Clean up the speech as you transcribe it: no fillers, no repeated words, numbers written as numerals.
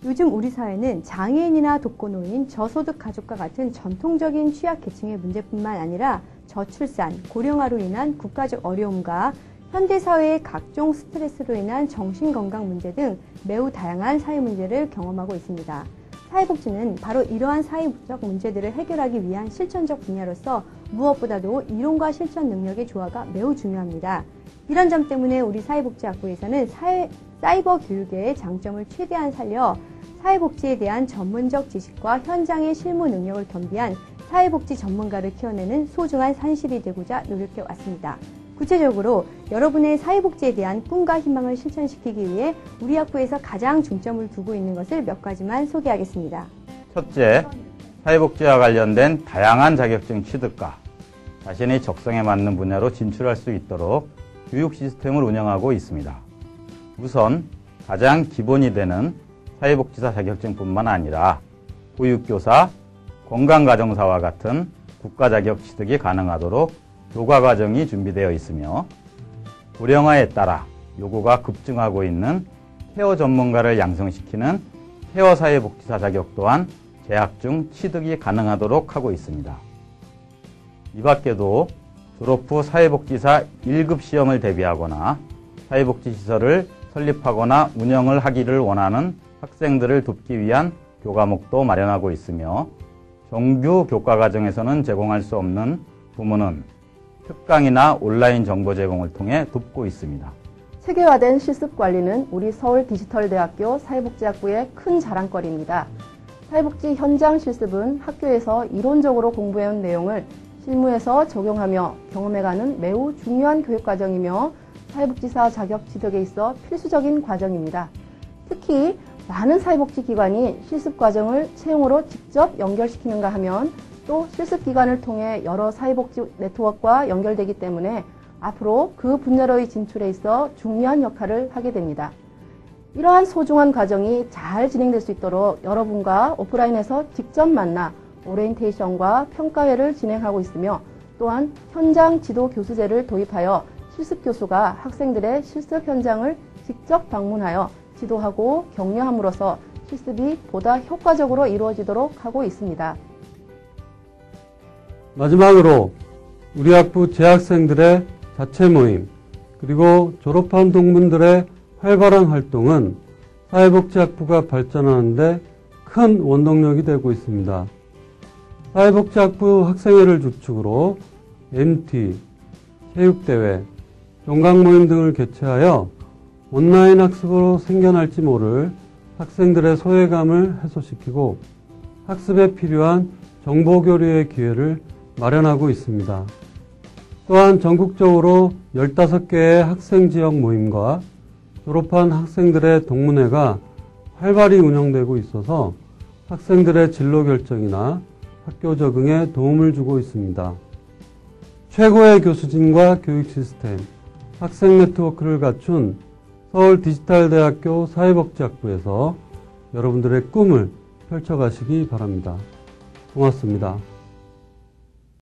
요즘 우리 사회는 장애인이나 독거노인, 저소득 가족과 같은 전통적인 취약계층의 문제뿐만 아니라 저출산, 고령화로 인한 국가적 어려움과 현대사회의 각종 스트레스로 인한 정신건강 문제 등 매우 다양한 사회 문제를 경험하고 있습니다. 사회복지는 바로 이러한 사회적 문제들을 해결하기 위한 실천적 분야로서 무엇보다도 이론과 실천 능력의 조화가 매우 중요합니다. 이런 점 때문에 우리 사회복지학부에서는 사이버 교육의 장점을 최대한 살려 사회복지에 대한 전문적 지식과 현장의 실무 능력을 겸비한 사회복지 전문가를 키워내는 소중한 산실이 되고자 노력해 왔습니다. 구체적으로 여러분의 사회복지에 대한 꿈과 희망을 실천시키기 위해 우리 학부에서 가장 중점을 두고 있는 것을 몇 가지만 소개하겠습니다. 첫째, 사회복지와 관련된 다양한 자격증 취득과 자신의 적성에 맞는 분야로 진출할 수 있도록 교육 시스템을 운영하고 있습니다. 우선 가장 기본이 되는 사회복지사 자격증뿐만 아니라 보육교사, 건강가정사와 같은 국가자격 취득이 가능하도록 교과과정이 준비되어 있으며 고령화에 따라 요구가 급증하고 있는 케어 전문가를 양성시키는 케어 사회복지사 자격 또한 재학 중 취득이 가능하도록 하고 있습니다. 이 밖에도 졸업 후 사회복지사 1급 시험을 대비하거나 사회복지시설을 설립하거나 운영을 하기를 원하는 학생들을 돕기 위한 교과목도 마련하고 있으며 정규 교과과정에서는 제공할 수 없는 부문은 특강이나 온라인 정보 제공을 통해 돕고 있습니다. 체계화된 실습관리는 우리 서울디지털대학교 사회복지학부의 큰 자랑거리입니다. 사회복지 현장 실습은 학교에서 이론적으로 공부해온 내용을 실무에서 적용하며 경험해가는 매우 중요한 교육과정이며 사회복지사 자격 취득에 있어 필수적인 과정입니다. 특히 많은 사회복지기관이 실습과정을 채용으로 직접 연결시키는가 하면 또 실습기관을 통해 여러 사회복지 네트워크와 연결되기 때문에 앞으로 그 분야로의 진출에 있어 중요한 역할을 하게 됩니다. 이러한 소중한 과정이 잘 진행될 수 있도록 여러분과 오프라인에서 직접 만나 오리엔테이션과 평가회를 진행하고 있으며 또한 현장 지도 교수제를 도입하여 실습교수가 학생들의 실습 현장을 직접 방문하여 지도하고 격려함으로써 실습이 보다 효과적으로 이루어지도록 하고 있습니다. 마지막으로 우리 학부 재학생들의 자체 모임 그리고 졸업한 동문들의 활발한 활동은 사회복지학부가 발전하는 데 큰 원동력이 되고 있습니다. 사회복지학부 학생회를 주축으로 MT, 체육대회, 종강모임 등을 개최하여 온라인 학습으로 생겨날지 모를 학생들의 소외감을 해소시키고 학습에 필요한 정보교류의 기회를 마련하고 있습니다. 또한 전국적으로 15개의 학생지역 모임과 졸업한 학생들의 동문회가 활발히 운영되고 있어서 학생들의 진로 결정이나 학교 적응에 도움을 주고 있습니다. 최고의 교수진과 교육 시스템, 학생 네트워크를 갖춘 서울디지털대학교 사회복지학부에서 여러분들의 꿈을 펼쳐가시기 바랍니다. 고맙습니다.